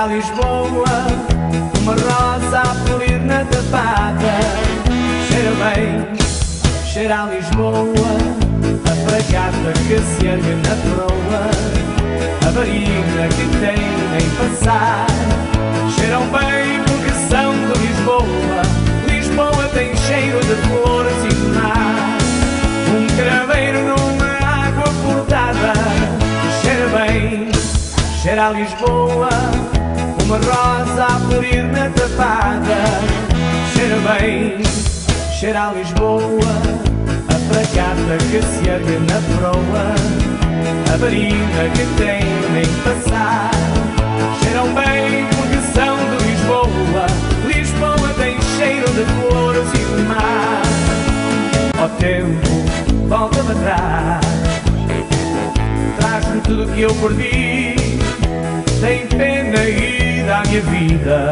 Lisboa, uma rosa a polir na tapada. Cheira bem, cheira a Lisboa, a fragata que se ergue na proa, a varina que tem nem passar. Cheiram bem porque são de Lisboa. Lisboa tem cheiro de flores e de mar. Um craveiro numa água furtada. Cheira bem, cheira a Lisboa, uma rosa a florir na tapada. Cheira bem, cheira a Lisboa, a fragata que se ergue na proa, a varina que tem nem passar. Cheiram bem porque são de Lisboa. Lisboa tem cheiro de flores e de mar. Ó tempo, volta-me atrás, traz-me tudo que eu perdi. Tem pena e dá a minha vida,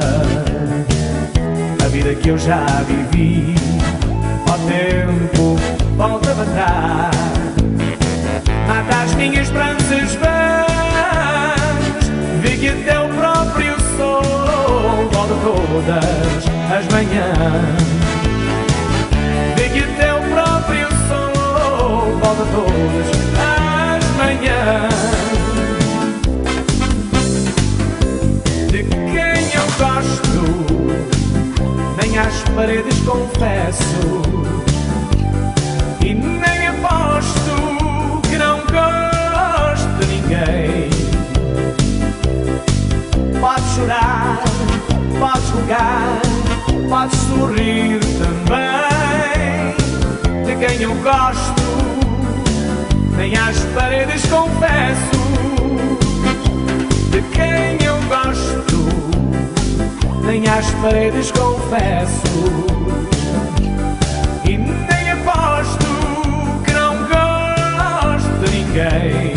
a vida que eu já vivi. Ó tempo, volta-me atrás, mata as minhas esperanças vãs. Vi que até o próprio sol volta todas as manhãs. Vi que até o próprio sol volta todas as manhãs. De quem eu gosto, nem às paredes confesso, e nem aposto que não gosto de ninguém. Podes chorar, podes julgar, podes sorrir também. De quem eu gosto, nem às paredes confesso. De quem eu gosto, nem às paredes confesso, e nem aposto que não gosto de ninguém.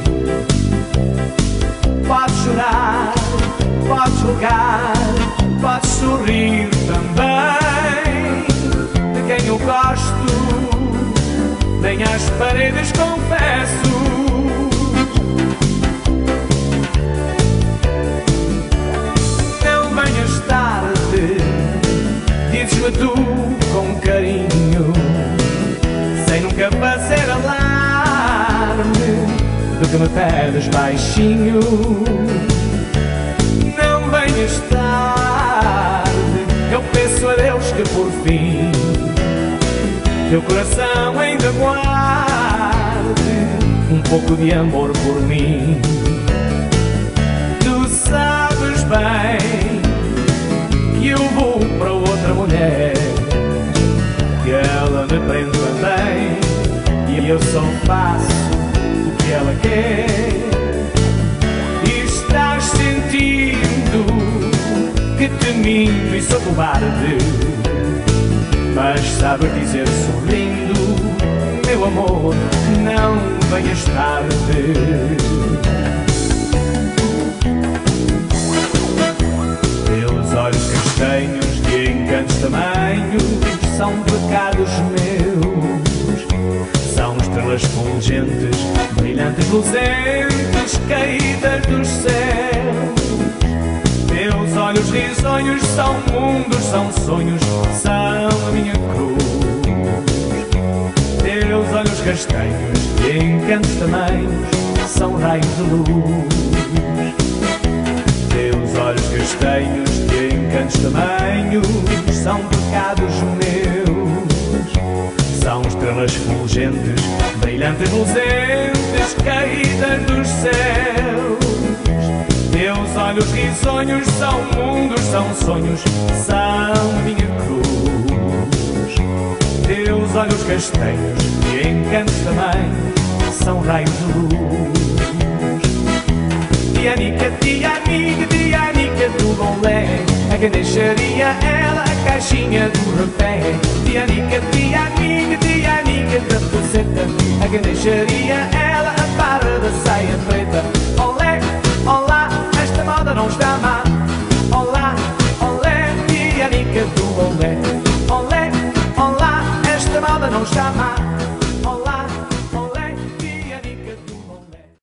Podes chorar, podes julgar, podes sorrir também. De quem eu gosto, nem às paredes confesso. Tarde, dizes-me tu com carinho, sem nunca fazer alarme do que me pedes baixinho. Não venhas tarde, eu peço a Deus que por fim teu coração ainda guarde um pouco de amor por mim. Tu sabes bem que eu vou para outra mulher, que ela me prende também, e eu só faço o que ela quer. E estás sentindo que te minto e sou cobarde, mas sabes dizer sorrindo: meu amor, não venhas tarde. Olhos castanhos de encantos tamanhos são pecados meus. São estrelas fulgentes, brilhantes, luzentes, caídas dos céus. Teus olhos risonhos são mundos, são sonhos, são a minha cruz. Teus olhos castanhos de encantos tamanhos são raios de luz. Teus olhos castanhos de encantos tamanhos são pecados meus. São estrelas fulgentes, brilhantes, luzentes, caídas dos céus. Teus olhos risonhos são mundos, são sonhos, são a minha cruz. Teus olhos castanhos de encantos tamanhos são raios de luz. Tianica, tianica, tianica do bolé, a quem deixaria ela a caixinha do rapé. Tianica, tianica, tianica da pulseta, a quem deixaria ela a barra da saia preta. Olé, olá, esta moda não está má. Olá, olé, tianica do bolé. Olé, olá, esta moda não está má.